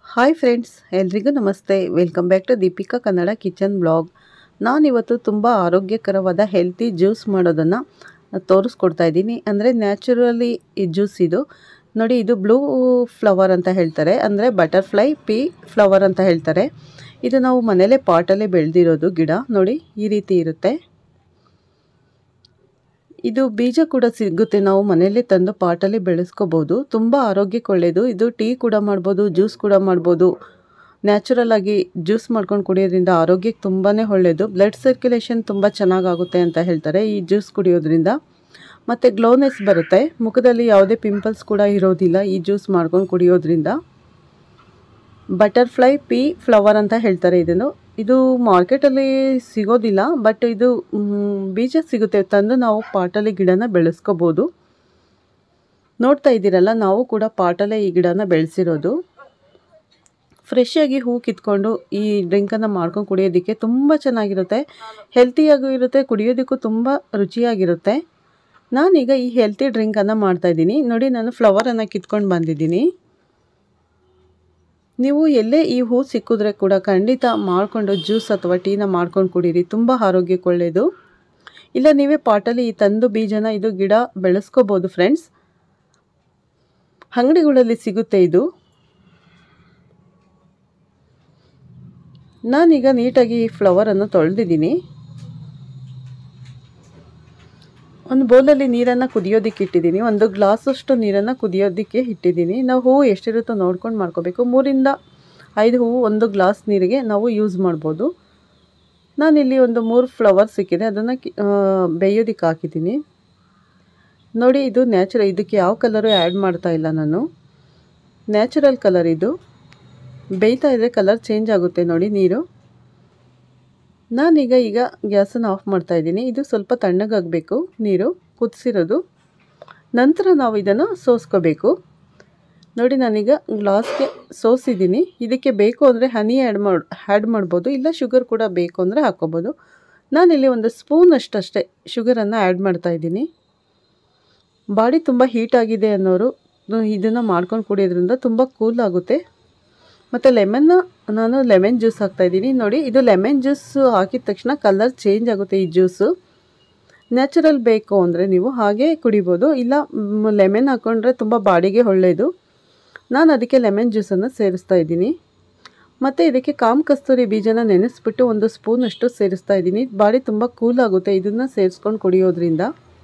Hi friends, ಎಲ್ರಿಗೂ ನಮಸ್ತೆ. Welcome back to Deepika Kannada kitchen blog. ನಾನಿವತ್ತು ತುಂಬ ಆರೋಗ್ಯಕರವಾದ ಹೆಲ್ತಿ ಜ್ಯೂಸ್ ಮಾಡೋದನ್ನು ತೋರಿಸ್ಕೊಡ್ತಾ ಇದ್ದೀನಿ. ಅಂದರೆ ನ್ಯಾಚುರಲಿ ಈ ಜ್ಯೂಸ್ ಇದು ನೋಡಿ. ಇದು ಬ್ಲೂ ಫ್ಲವರ್ ಅಂತ ಹೇಳ್ತಾರೆ, ಅಂದರೆ ಬಟರ್ಫ್ಲೈ ಪೀ ಫ್ಲವರ್ ಅಂತ ಹೇಳ್ತಾರೆ. ಇದು ನಾವು ಮನೇಲೇ ಪಾಟಲ್ಲೇ ಬೆಳೆದಿರೋದು ಗಿಡ. ನೋಡಿ ಈ ರೀತಿ ಇರುತ್ತೆ. ಇದು ಬೀಜ ಕೂಡ ಸಿಗುತ್ತೆ, ನಾವು ಮನೆಯಲ್ಲೇ ತಂದು ಪಾಟಲ್ಲಿ ಬೆಳೆಸ್ಕೋಬೋದು. ತುಂಬ ಆರೋಗ್ಯಕ್ಕೆ ಒಳ್ಳೆಯದು. ಇದು ಟೀ ಕೂಡ ಮಾಡ್ಬೋದು, ಜ್ಯೂಸ್ ಕೂಡ ಮಾಡ್ಬೋದು. ನ್ಯಾಚುರಲ್ ಆಗಿ ಜ್ಯೂಸ್ ಮಾಡ್ಕೊಂಡು ಕುಡಿಯೋದ್ರಿಂದ ಆರೋಗ್ಯಕ್ಕೆ ತುಂಬಾ ಒಳ್ಳೆಯದು. ಬ್ಲಡ್ ಸರ್ಕ್ಯುಲೇಷನ್ ತುಂಬ ಚೆನ್ನಾಗಾಗುತ್ತೆ ಅಂತ ಹೇಳ್ತಾರೆ ಈ ಜ್ಯೂಸ್ ಕುಡಿಯೋದ್ರಿಂದ. ಮತ್ತು ಗ್ಲೋನೆಸ್ ಬರುತ್ತೆ, ಮುಖದಲ್ಲಿ ಯಾವುದೇ ಪಿಂಪಲ್ಸ್ ಕೂಡ ಇರೋದಿಲ್ಲ ಈ ಜ್ಯೂಸ್ ಮಾಡ್ಕೊಂಡು ಕುಡಿಯೋದ್ರಿಂದ. ಬಟರ್ಫ್ಲೈ ಪೀ ಫ್ಲವರ್ ಅಂತ ಹೇಳ್ತಾರೆ ಇದನ್ನು. ಇದು ಮಾರ್ಕೆಟಲ್ಲಿ ಸಿಗೋದಿಲ್ಲ, ಬಟ್ ಇದು ಬೀಜ ಸಿಗುತ್ತೆ, ತಂದು ನಾವು ಪಾಟಲ್ಲಿ ಗಿಡನ ಬೆಳೆಸ್ಕೋಬೋದು. ನೋಡ್ತಾ ಇದ್ದೀರಲ್ಲ, ನಾವು ಕೂಡ ಪಾಟಲ್ಲೇ ಈ ಗಿಡನ ಬೆಳೆಸಿರೋದು. ಫ್ರೆಶ್ ಆಗಿ ಹೂ ಕಿತ್ಕೊಂಡು ಈ ಡ್ರಿಂಕನ್ನು ಮಾಡ್ಕೊಂಡು ಕುಡಿಯೋದಕ್ಕೆ ತುಂಬ ಚೆನ್ನಾಗಿರುತ್ತೆ, ಹೆಲ್ತಿಯಾಗೂ ಇರುತ್ತೆ, ಕುಡಿಯೋದಕ್ಕೂ ತುಂಬ ರುಚಿಯಾಗಿರುತ್ತೆ. ನಾನೀಗ ಈ ಹೆಲ್ತಿ ಡ್ರಿಂಕನ್ನು ಮಾಡ್ತಾಯಿದ್ದೀನಿ. ನೋಡಿ, ನಾನು ಫ್ಲವರನ್ನು ಕಿತ್ಕೊಂಡು ಬಂದಿದ್ದೀನಿ. ನೀವು ಎಲ್ಲೇ ಈ ಹೂ ಸಿಕ್ಕಿದ್ರೆ ಕೂಡ ಖಂಡಿತ ಮಾಡಿಕೊಂಡು ಜ್ಯೂಸ್ ಅಥವಾ ಟೀನ ಮಾಡ್ಕೊಂಡು ಕುಡೀರಿ, ತುಂಬ ಆರೋಗ್ಯಕ್ಕೆ ಒಳ್ಳೆಯದು. ಇಲ್ಲ ನೀವೇ ಪಾಟಲ್ಲಿ ಈ ತಂದು ಬೀಜನ ಇದು ಗಿಡ ಬೆಳೆಸ್ಕೋಬೋದು ಫ್ರೆಂಡ್ಸ್. ಅಂಗಡಿಗಳಲ್ಲಿ ಸಿಗುತ್ತೆ ಇದು. ನಾನೀಗ ನೀಟಾಗಿ ಈ ಫ್ಲವರನ್ನು ತೊಳೆದಿದ್ದೀನಿ. ಒಂದು ಬೌಲಲ್ಲಿ ನೀರನ್ನು ಕುದಿಯೋದಕ್ಕೆ ಇಟ್ಟಿದ್ದೀನಿ. ಒಂದು ಗ್ಲಾಸಷ್ಟು ನೀರನ್ನು ಕುದಿಯೋದಕ್ಕೆ ಇಟ್ಟಿದ್ದೀನಿ. ನಾವು ಹೂವು ಎಷ್ಟಿರುತ್ತೋ ನೋಡ್ಕೊಂಡು ಮಾಡ್ಕೋಬೇಕು. 3 ರಿಂದ 5 ಹೂವು ಒಂದು ಗ್ಲಾಸ್ ನೀರಿಗೆ ನಾವು ಯೂಸ್ ಮಾಡ್ಬೋದು. ನಾನಿಲ್ಲಿ ಒಂದು 3 ಫ್ಲವರ್ ಸಿಕ್ಕಿದೆ, ಅದನ್ನು ಬೇಯೋದಕ್ಕೆ ಹಾಕಿದ್ದೀನಿ. ನೋಡಿ, ಇದು ನ್ಯಾಚುರಲ್, ಇದಕ್ಕೆ ಯಾವ ಕಲರು ಆ್ಯಡ್ ಮಾಡ್ತಾ ಇಲ್ಲ ನಾನು. ನ್ಯಾಚುರಲ್ ಕಲರ್ ಇದು. ಬೇಯ್ತಾ ಇದ್ದರೆ ಕಲರ್ ಚೇಂಜ್ ಆಗುತ್ತೆ ನೋಡಿ ನೀರು. ನಾನೀಗ ಗ್ಯಾಸನ್ನು ಆಫ್ ಮಾಡ್ತಾ ಇದ್ದೀನಿ. ಇದು ಸ್ವಲ್ಪ ತಣ್ಣಗಾಗಬೇಕು ನೀರು ಕುದಿಸಿರೋದು. ನಂತರ ನಾವು ಇದನ್ನು ಸೋಸ್ಕೋಬೇಕು. ನೋಡಿ, ನಾನೀಗ ಗ್ಲಾಸ್ಗೆ ಸೋಸಿದ್ದೀನಿ. ಇದಕ್ಕೆ ಬೇಕು ಅಂದರೆ ಹನಿ ಆ್ಯಡ್ ಮಾಡ್ಬೋದು, ಇಲ್ಲ ಶುಗರ್ ಕೂಡ ಬೇಕು ಅಂದರೆ ಹಾಕ್ಕೋಬೋದು. ನಾನಿಲ್ಲಿ ಒಂದು ಸ್ಪೂನಷ್ಟೇ ಶುಗರನ್ನು ಆ್ಯಡ್ ಮಾಡ್ತಾಯಿದ್ದೀನಿ. ಬಾಡಿ ತುಂಬ ಹೀಟಾಗಿದೆ ಅನ್ನೋರು ಇದನ್ನು ಮಾಡ್ಕೊಂಡು ಕುಡಿಯೋದ್ರಿಂದ ತುಂಬ ಕೂಲ್ ಆಗುತ್ತೆ. ಮತ್ತು ನಾನು ಲೆಮನ್ ಜ್ಯೂಸ್ ಹಾಕ್ತಾಯಿದ್ದೀನಿ. ನೋಡಿ, ಇದು ಲೆಮನ್ ಜ್ಯೂಸ್ ಹಾಕಿದ ತಕ್ಷಣ ಕಲರ್ ಚೇಂಜ್ ಆಗುತ್ತೆ ಈ ಜ್ಯೂಸು. ನ್ಯಾಚುರಲ್ ಬೇಕು ಅಂದರೆ ನೀವು ಹಾಗೆ ಕುಡಿಬೋದು, ಇಲ್ಲ ಲೆಮನ್ ಹಾಕ್ಕೊಂಡ್ರೆ ತುಂಬ ಬಾಡಿಗೆ ಒಳ್ಳೆಯದು. ನಾನು ಅದಕ್ಕೆ ಲೆಮನ್ ಜ್ಯೂಸನ್ನು ಸೇರಿಸ್ತಾ ಇದ್ದೀನಿ. ಮತ್ತು ಇದಕ್ಕೆ ಕಾಮ ಕಸ್ತೂರಿ ಬೀಜನ ನೆನೆಸ್ಬಿಟ್ಟು ಒಂದು ಸ್ಪೂನಷ್ಟು ಸೇರಿಸ್ತಾ ಇದ್ದೀನಿ. ಬಾಡಿ ತುಂಬ ಕೂಲ್ ಆಗುತ್ತೆ ಇದನ್ನು ಸೇರಿಸ್ಕೊಂಡು ಕುಡಿಯೋದ್ರಿಂದ.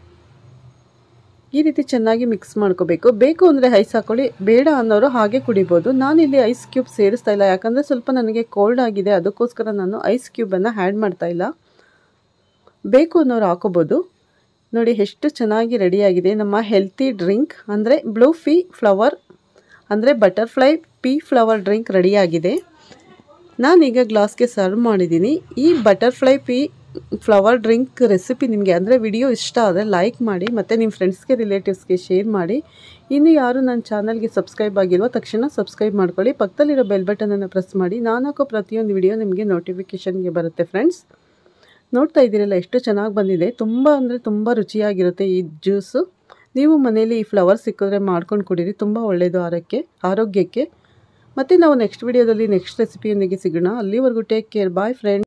ಈ ರೀತಿ ಚೆನ್ನಾಗಿ ಮಿಕ್ಸ್ ಮಾಡ್ಕೋಬೇಕು. ಬೇಕು ಅಂದರೆ ಐಸ್ ಹಾಕ್ಕೊಳ್ಳಿ, ಬೇಡ ಅನ್ನೋರು ಹಾಗೆ ಕುಡಿಬೋದು. ನಾನಿಲ್ಲಿ ಐಸ್ ಕ್ಯೂಬ್ ಸೇರಿಸ್ತಾ ಇಲ್ಲ, ಯಾಕಂದರೆ ಸ್ವಲ್ಪ ನನಗೆ ಕೋಲ್ಡ್ ಆಗಿದೆ, ಅದಕ್ಕೋಸ್ಕರ ನಾನು ಐಸ್ ಕ್ಯೂಬನ್ನು ಆ್ಯಡ್ ಮಾಡ್ತಾ ಇಲ್ಲ. ಬೇಕು ಅನ್ನೋರು ಹಾಕೋಬೋದು. ನೋಡಿ ಎಷ್ಟು ಚೆನ್ನಾಗಿ ರೆಡಿಯಾಗಿದೆ ನಮ್ಮ ಹೆಲ್ತಿ ಡ್ರಿಂಕ್, ಅಂದರೆ ಬ್ಲೂ ಪೀ ಫ್ಲವರ್ ಅಂದರೆ ಬಟರ್ಫ್ಲೈ ಪೀ ಫ್ಲವರ್ ಡ್ರಿಂಕ್ ರೆಡಿಯಾಗಿದೆ. ನಾನೀಗ ಗ್ಲಾಸ್ಗೆ ಸರ್ವ್ ಮಾಡಿದ್ದೀನಿ. ಈ butterfly pea flower drink recipe ನಿಮಗೆ ಅಂದರೆ ವಿಡಿಯೋ ಇಷ್ಟ ಆದರೆ ಲೈಕ್ ಮಾಡಿ, ಮತ್ತು ನಿಮ್ಮ ಫ್ರೆಂಡ್ಸ್ಗೆ ರಿಲೇಟಿವ್ಸ್ಗೆ ಶೇರ್ ಮಾಡಿ. ಇನ್ನು ಯಾರು ನನ್ನ ಚಾನಲ್ಗೆ ಸಬ್ಸ್ಕ್ರೈಬ್ ಆಗಿಲ್ವೋ ತಕ್ಷಣ ಸಬ್ಸ್ಕ್ರೈಬ್ ಮಾಡ್ಕೊಳ್ಳಿ. ಪಕ್ಕದಲ್ಲಿರೋ ಬೆಲ್ ಬಟನನ್ನು ಪ್ರೆಸ್ ಮಾಡಿ. ನಾನು ಹಾಕೋ ಪ್ರತಿಯೊಂದು ವಿಡಿಯೋ ನಿಮಗೆ ನೋಟಿಫಿಕೇಷನ್ಗೆ ಬರುತ್ತೆ ಫ್ರೆಂಡ್ಸ್. ನೋಡ್ತಾ ಇದ್ದೀರಲ್ಲ ಎಷ್ಟು ಚೆನ್ನಾಗಿ ಬಂದಿದೆ. ತುಂಬ ಅಂದರೆ ತುಂಬ ರುಚಿಯಾಗಿರುತ್ತೆ ಈ ಜ್ಯೂಸು. ನೀವು ಮನೇಲಿ ಈ ಫ್ಲವರ್ ಸಿಕ್ಕಿದ್ರೆ ಮಾಡ್ಕೊಂಡು ಕುಡೀರಿ, ತುಂಬ ಒಳ್ಳೆಯದು ಆರೋಗ್ಯಕ್ಕೆ. ಮತ್ತು ನಾವು ನೆಕ್ಸ್ಟ್ ವಿಡಿಯೋದಲ್ಲಿ ನೆಕ್ಸ್ಟ್ ರೆಸಿಪಿಯೊಂದಿಗೆ ಸಿಗೋಣ. ಅಲ್ಲಿವರೆಗೂ ಟೇಕ್ ಕೇರ್, ಬಾಯ್ ಫ್ರೆಂಡ್ಸ್.